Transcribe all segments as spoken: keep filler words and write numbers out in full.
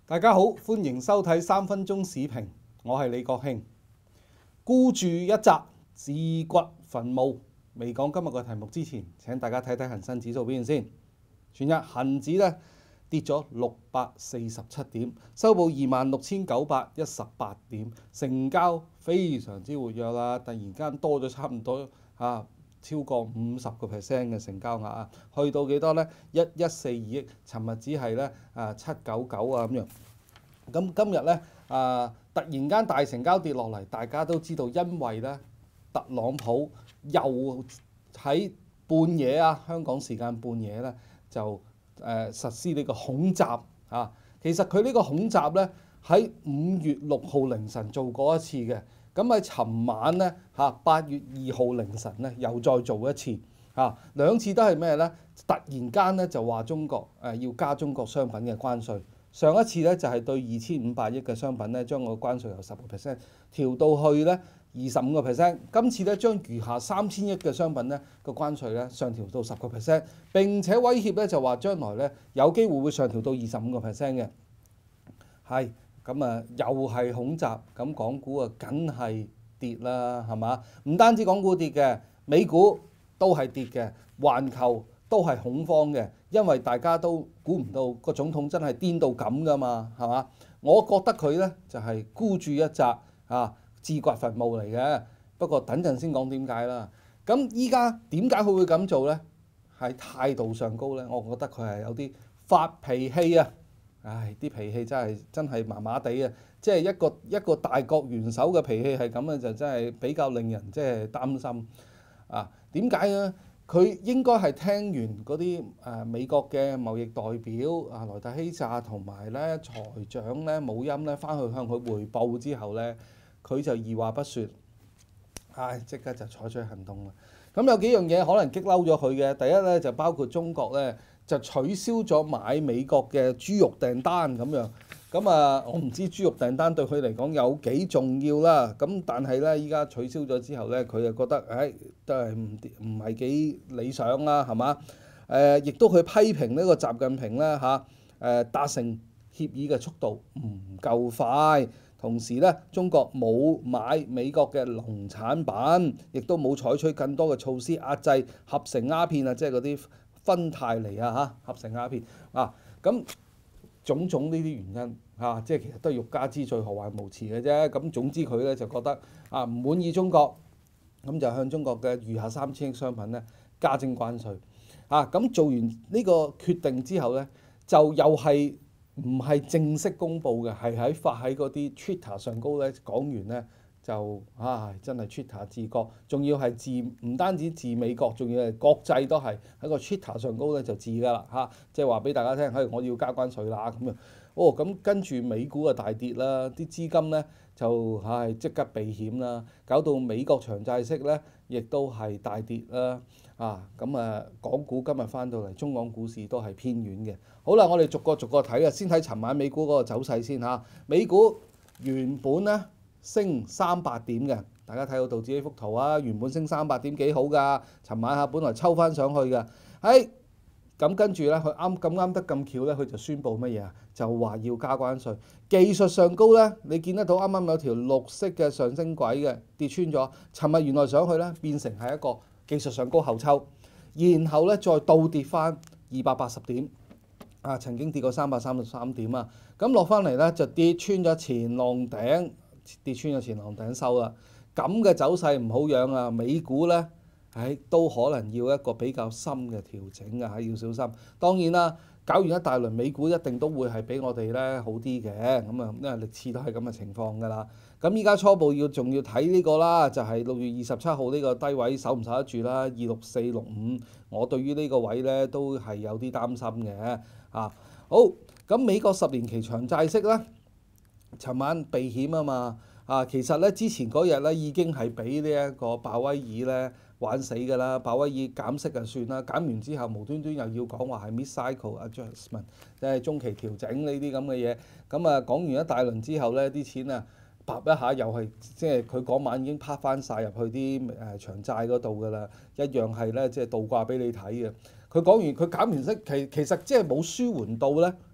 大家好，歡迎收睇三分鐘視頻，我係李國慶。孤注一擲，自掘墳墓。未講今日個題目之前，請大家睇睇恒生指數表現先。全日恒指咧跌咗六百四十七點，收報二萬六千九百一十八點，成交非常之活躍啦，突然間多咗差唔多啊！超過五十個 percent 嘅成交額啊，去到幾多呢？一一四二億，尋日只係咧啊七九九啊咁樣。咁今日咧啊，突然間大成交跌落嚟，大家都知道，因為咧特朗普又喺半夜啊，香港時間半夜咧就誒、呃、實施呢個恐襲啊。其實佢呢個恐襲咧喺五月六號凌晨做過一次嘅。咁喺尋晚咧嚇，八月二號凌晨咧又再做一次嚇，兩次都係咩咧？突然間咧就話中國誒要加中國商品嘅關稅。上一次咧就係對二千五百億嘅商品咧，將個關稅由十個 percent 調到去咧二十五個 percent。今次咧將餘下三千億嘅商品咧個關稅咧上調到十個 percent，並且威脅咧就話將來咧有機會會上調到二十五個 percent 嘅，係。咁啊，又係恐襲，咁港股啊，梗係跌啦，係嘛？唔單止港股跌嘅，美股都係跌嘅，環球都係恐慌嘅，因為大家都估唔到個總統真係癲到咁噶嘛，係嘛？我覺得佢咧就係、是、孤注一擲啊，自掘墳墓嚟嘅。不過等陣先講點解啦。咁依家點解佢會咁做咧？係態度上高咧，我覺得佢係有啲發脾氣啊！唉，啲脾氣真係真係麻麻地啊！即係一個一個大國元首嘅脾氣係咁嘅，就真係比較令人即係擔心啊！點解咧？佢應該係聽完嗰啲誒美國嘅貿易代表啊萊特希澤同埋咧財長咧姆欽咧翻去向佢彙報之後咧，佢就二話不說，唉，即刻就採取行動啦！咁有幾樣嘢可能激嬲咗佢嘅，第一咧就包括中國咧。就取消咗買美國嘅豬肉訂單咁樣，咁啊，我唔知豬肉訂單對佢嚟講有幾重要啦。咁但係咧，依家取消咗之後咧，佢就覺得，唉、哎，都係唔唔係幾理想啦，係嘛？誒、呃，亦都去批評呢個習近平咧嚇，誒、啊、達成協議嘅速度唔夠快，同時咧，中國冇買美國嘅農產品，亦都冇採取更多嘅措施壓制合成鴉片啊，即係嗰啲芬太尼啊嚇，合成鴉片啊，咁種種呢啲原因嚇、啊，即係其實都係欲加之罪，何患無辭嘅啫。咁總之佢咧就覺得啊唔滿意中國，咁就向中國嘅餘下三千億商品咧加徵關稅啊。咁做完呢個決定之後咧，就又係唔係正式公佈嘅，係喺發喺嗰啲 Twitter 上高咧講完咧。就啊，真係 Twitter 治國，仲要係治唔單止治美國，仲要係國際都係喺個 Twitter 上高咧就治㗎啦嚇，即係話俾大家聽，係我要加關稅啦咁樣。哦，咁跟住美股啊大跌啦，啲資金咧就唉即刻避險啦，搞到美國長債息咧亦都係大跌啦。啊，咁啊，港股今日翻到嚟，中港股市都係偏軟嘅。好啦，我哋逐個逐個睇啊，先睇尋晚美股嗰個走勢先嚇。美股原本咧升三百點嘅，大家睇到道指呢幅圖啊，原本升三百點幾好㗎，尋晚嚇本來抽翻上去㗎，喺咁跟住咧，佢啱咁啱得咁巧咧，佢就宣布乜嘢啊？就話要加關稅。技術上高咧，你見得到啱啱有條綠色嘅上升軌嘅跌穿咗，尋日原來上去咧變成係一個技術上高後抽，然後咧再倒跌翻二百八十點，啊曾經跌過三百三十三點啊，咁落翻嚟咧就跌穿咗前浪頂。跌穿咗前浪頂收啦，咁嘅走勢唔好養啊！美股咧，唉都可能要一個比較深嘅調整啊，要小心。當然啦，搞完一大輪美股一定都會係比我哋咧好啲嘅，咁啊，因為歷次都係咁嘅情況㗎啦。咁依家初步要仲要睇呢個啦，就係六月二十七號呢個低位守唔守得住啦？二六四六五，我對於呢個位咧都係有啲擔心嘅啊。好，咁美國十年期長債息咧。尋晚避險啊嘛，啊其實咧之前嗰日咧已經係俾呢一個鮑威爾咧玩死㗎啦，鮑威爾減息就算啦，減完之後無端端又要講話係 mid-cycle adjustment，即係中期調整呢啲咁嘅嘢，咁啊講完一大輪之後咧，啲錢啊啪一下又係即係佢嗰晚已經啪翻晒入去啲誒長債嗰度㗎啦，一樣係咧即係倒掛俾你睇嘅。佢講完佢減完息，其其實即係冇舒緩到咧。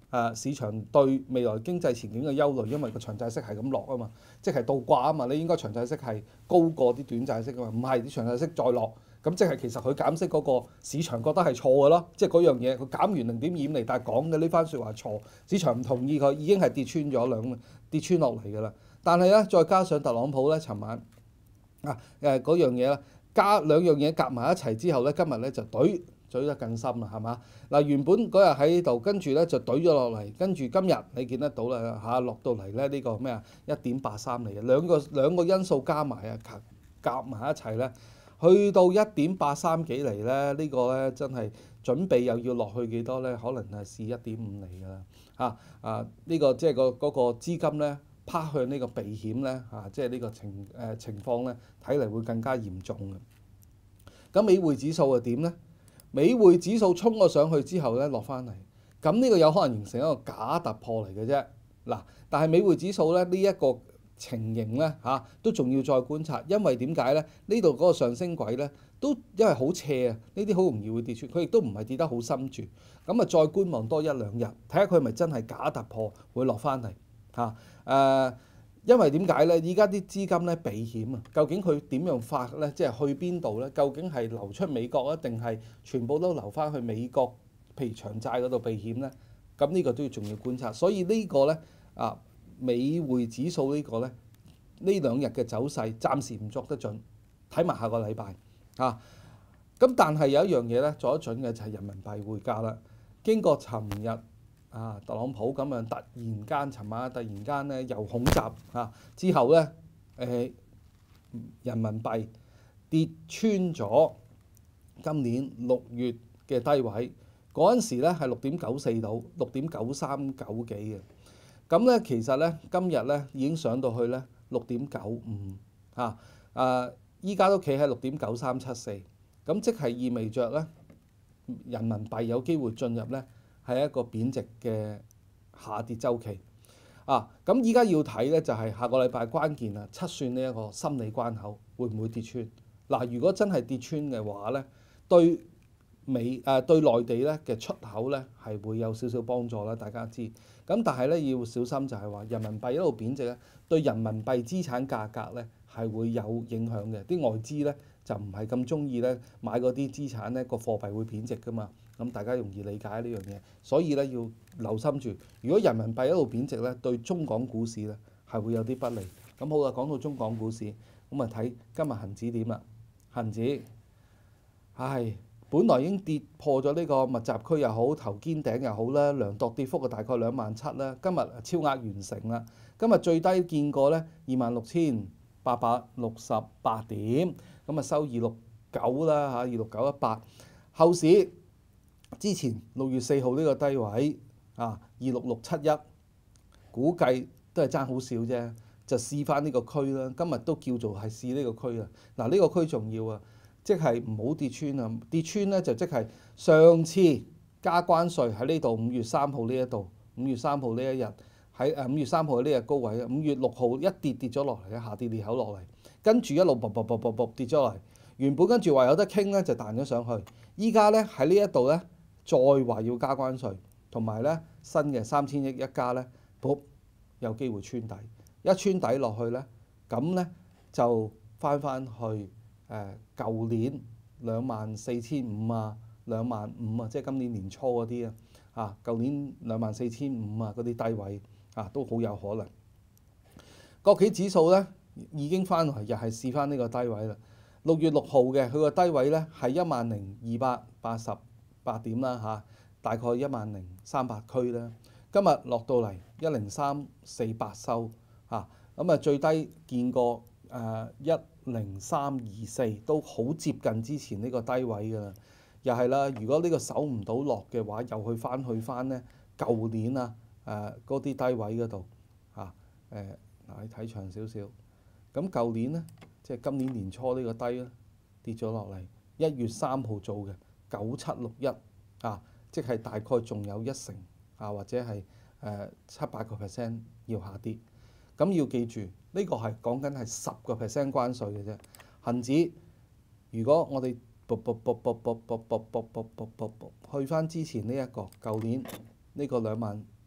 誒市場對未來經濟前景嘅憂慮，因為個長債息係咁落啊嘛，即係倒掛啊嘛，你應該長債息係高過啲短債息啊嘛，唔係啲長債息再落，咁即係其實佢減息嗰個市場覺得係錯嘅咯，即係嗰樣嘢佢減完零點二五厘，但係講嘅呢番説話錯，市場唔同意佢，已經係跌穿咗兩跌穿落嚟㗎啦。但係咧，再加上特朗普咧，尋晚啊誒嗰樣嘢啦，加兩樣嘢夾埋一齊之後咧，今日咧就懟。嘴得更深啦，係嘛？嗱，原本嗰日喺度，跟住咧就懟咗落嚟，跟住今日你見得到啦嚇，落到嚟咧呢個咩啊一點八三嚟嘅，兩個兩個因素加埋啊夾埋一齊咧，去到一點八三幾嚟咧，呢個咧真係準備又要落去幾多咧？可能係試一點五嚟㗎啦嚇啊！呢個即係個嗰個資金咧拋向呢個避險咧嚇，即係呢個情誒情況咧睇嚟會更加嚴重嘅。咁美匯指數係點咧？美匯指數衝咗上去之後咧，落翻嚟，咁呢個有可能形成一個假突破嚟嘅啫。嗱，但係美匯指數咧呢一個情形咧嚇，都仲要再觀察，因為點解咧？呢度嗰個上升軌咧都因為好斜啊，呢啲好容易會跌穿，佢亦都唔係跌得好深住。咁啊，再觀望多一兩日，睇下佢係咪真係假突破會落翻嚟嚇誒。因為點解咧？依家啲資金咧避險啊，究竟佢點樣發咧？即係去邊度咧？究竟係流出美國啊，定係全部都流翻去美國，譬如長債嗰度避險咧？咁呢個都要仲要觀察。所以呢個咧啊，美匯指數呢個咧呢兩日嘅走勢暫時唔作得準，睇埋下個禮拜啊。咁但係有一樣嘢咧作得準嘅就係人民幣匯價啦。經過尋日啊，特朗普咁樣突然間，尋晚突然間咧又恐襲啊，之後咧誒、呃、人民幣跌穿咗今年六月嘅低位，嗰陣時咧係六點九四到六點九三九幾嘅，咁咧其實咧今日咧已經上到去咧六點九五啊，誒依家都企喺六點九三七四，咁即係意味着咧人民幣有機會進入咧係一個貶值嘅下跌週期啊！咁依家要睇咧就係下個禮拜關鍵啦，七算呢一個心理關口會唔會跌穿？嗱，如果真係跌穿嘅話咧，對美誒、呃、對內地咧嘅出口咧係會有少少幫助啦，大家知。咁但係咧要小心就係話人民幣一路貶值咧，對人民幣資產價格咧係會有影響嘅。啲外資咧就唔係咁中意咧買嗰啲資產咧個貨幣會貶值㗎嘛。咁大家容易理解呢樣嘢，所以咧要留心住。如果人民幣一路貶值咧，對中港股市咧係會有啲不利。咁好啦，講到中港股市，咁啊睇今日恒指點啦。恒指，唉，本來已經跌破咗呢個密集區又好，頭肩頂又好啦，量度跌幅啊大概兩萬七啦。今日超額完成啦。今日最低見過咧二萬六千八百六十八點，咁啊收二六九啦嚇，二六九一八。後市之前六月四號呢個低位啊，二六六七一，估計都係爭好少啫，就試翻呢個區啦。今日都叫做係試呢個區啦。嗱，呢個區重要啊，即係唔好跌穿啊！跌穿咧就即係上次加關稅喺呢度，五月三號呢一度，五月三號呢一日喺誒五月三號嘅呢日高位啊，五月六號一跌跌咗落嚟嘅下跌裂口落嚟，跟住一路卜卜卜卜卜跌咗落嚟。原本跟住話有得傾咧，就彈咗上去。依家咧喺呢一度咧。再話要加關稅，同埋咧新嘅三千億一加咧，卜有機會穿底，一穿底落去咧，咁咧就翻翻去誒舊年兩萬四千五啊，兩萬五啊，即係今年年初嗰啲啊，啊舊年兩萬四千五啊嗰啲低位啊都好有可能。國企指數咧已經翻嚟，又係試翻呢個低位啦。六月六號嘅佢個低位咧係一萬零二百八十八點啦嚇，大概一萬零三百區啦。今日落到嚟一零三四八收嚇，咁啊最低見過誒一零三二四，都好接近之前呢個低位㗎啦。又係啦，如果呢個守唔到落嘅話，又去翻去翻咧舊年啊誒嗰啲低位嗰度嚇誒嗱，你睇長少少。咁舊年咧即係今年年初呢個低咧跌咗落嚟，一月三號做嘅。九七六一啊，即係大概仲有一成啊，或者係誒七八個 percent 要下跌。咁要記住，呢個係講緊係十個 percent 關稅嘅啫。恆指如果我哋卜卜卜卜卜卜卜卜卜卜卜去翻之前呢一個舊年呢個兩萬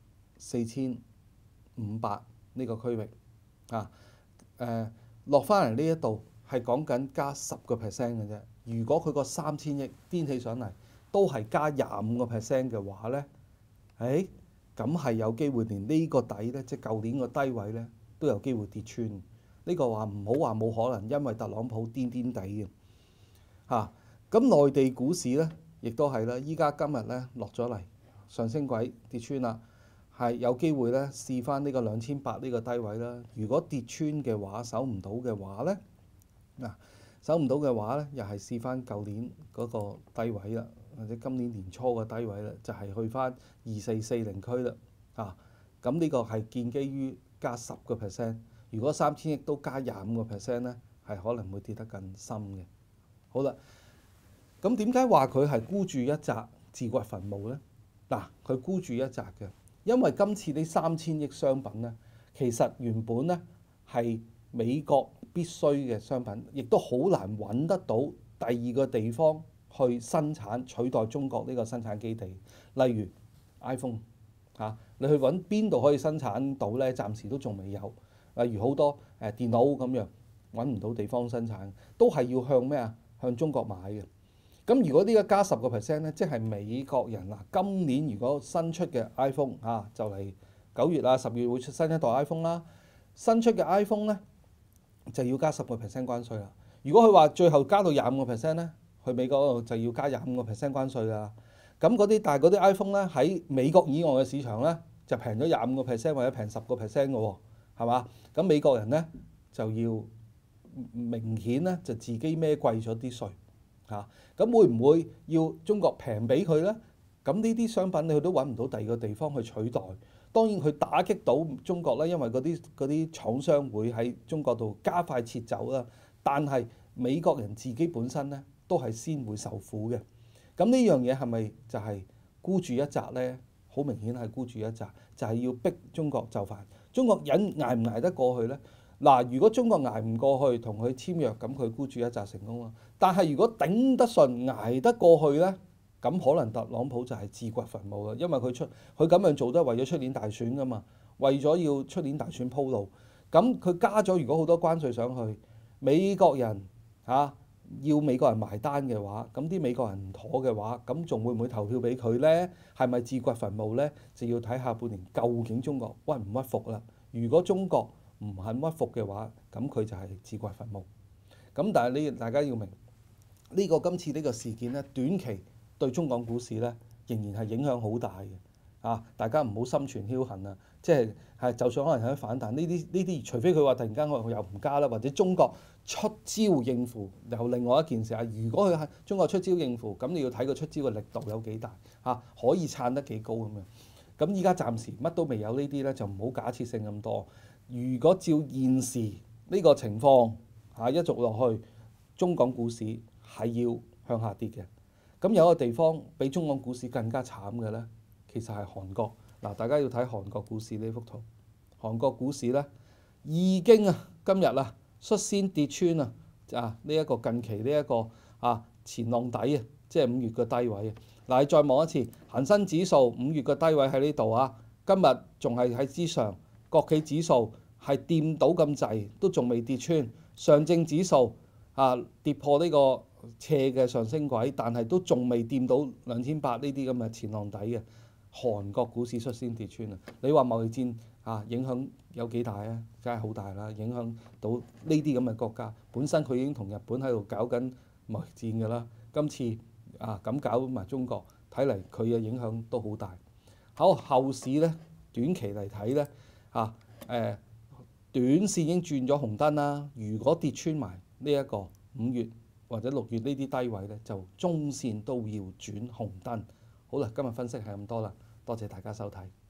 四千五百呢個區域啊，誒落翻嚟呢一度係講緊加十個 percent 嘅啫。如果佢個三千億癲起上嚟都係加廿五個 percent 嘅話咧，誒咁係有機會連呢個底咧，即係舊年個低位咧都有機會跌穿。呢、這個話唔好話冇可能，因為特朗普癲癲地嘅嚇。咁、啊、內地股市咧亦都係啦，依家今日咧落咗嚟上升軌跌穿啦，係有機會咧試翻呢個兩千八呢個低位啦。如果跌穿嘅話，守唔到嘅話咧嗱。啊守唔到嘅話咧，又係試翻舊年嗰個低位啦，或者今年年初嘅低位啦，就係、是、去翻二四四零區啦。啊，咁呢個係建基於加十個 percent。如果三千億都加廿五個 percent 咧，係可能會跌得更深嘅。好啦，咁點解話佢係孤注一擲自掘墳墓咧？嗱、啊，佢孤注一擲嘅，因為今次呢三千億商品咧，其實原本咧係美國必須嘅商品，亦都好難揾得到第二個地方去生產取代中國呢個生產基地。例如 iPhone 嚇、啊，你去揾邊度可以生產到咧？暫時都仲未有。例如好多誒電腦咁樣揾唔到地方生產，都係要向咩啊？向中國買嘅。咁如果呢個加十個 percent 咧，即係美國人嗱，今年如果新出嘅 iPhone 嚇、啊、就嚟九月啊、十月會出新一代 iPhone 啦，新出嘅 iPhone 咧，就要加十個 percent 關稅啦。如果佢話最後加到廿五個 percent 咧，去美國嗰度就要加廿五個 percent 關稅啦。咁嗰啲但係嗰啲 iPhone 咧喺美國以外嘅市場咧就平咗廿五個 percent 或者平十個 percent 嘅喎，係嘛？咁美國人咧就要明顯咧就自己孭貴咗啲稅嚇。咁、啊、會唔會要中國平俾佢咧？咁呢啲商品你佢都揾唔到第二個地方去取代。當然佢打擊到中國啦，因為嗰啲嗰啲廠商會喺中國度加快撤走啦。但係美國人自己本身咧都係先會受苦嘅。咁呢樣嘢係咪就係孤注一擲咧？好明顯係孤注一擲，就係要逼中國就範。中國忍捱唔捱得過去咧？嗱，如果中國捱唔過去，同佢簽約，咁佢孤注一擲成功啦。但係如果頂得順、捱得過去咧？咁可能特朗普就係自掘墳墓啦，因為佢出佢咁樣做都係為咗出年大選噶嘛，為咗要出年大選鋪路。咁佢加咗如果好多關稅上去，美國人嚇、啊、要美國人埋單嘅話，咁啲美國人唔妥嘅話，咁仲會唔會投票俾佢咧？係咪自掘墳墓咧？就要睇下半年究竟中國屈唔屈服啦。如果中國唔肯屈服嘅話，咁佢就係自掘墳墓。咁但係你大家要明呢、呢個今次呢個事件咧，短期對中港股市咧，仍然係影響好大嘅，啊！大家唔好心存僥倖啊！即係係，就算可能有啲反彈，呢啲呢啲，除非佢話突然間佢又唔加啦，或者中國出招應付，又另外一件事啊！如果佢係中國出招應付，咁你要睇佢出招嘅力度有幾大嚇、啊，可以撐得幾高咁樣。咁依家暫時乜都未有呢啲咧，就唔好假設性咁多。如果照現時呢個情況嚇、啊、一續落去，中港股市係要向下跌嘅。咁有一個地方比中港股市更加慘嘅咧，其實係韓國。嗱，大家要睇韓國股市呢幅圖。韓國股市咧已經啊，今日啊率先跌穿啊啊呢一個近期呢一個啊前浪底啊，即係五月嘅低位啊。嗱，你再望一次，恒生指數五月嘅低位喺呢度啊，今日仲係喺之上。國企指數係掂到咁滯，都仲未跌穿。上證指數啊跌破呢個斜嘅上升軌，但係都仲未掂到兩千八呢啲咁嘅前浪底嘅。韓國股市率先跌穿啊！你話貿易戰啊影響有幾大啊？梗係好大啦！影響到呢啲咁嘅國家，本身佢已經同日本喺度搞緊貿易戰㗎啦。今次啊咁搞埋中國，睇嚟佢嘅影響都好大。好，後市咧，短期嚟睇咧啊誒、呃，短線已經轉咗紅燈啦。如果跌穿埋呢一個五月或者六月呢啲低位咧，就中線都要轉紅燈。好啦，今日分析係咁多啦，多謝大家收睇。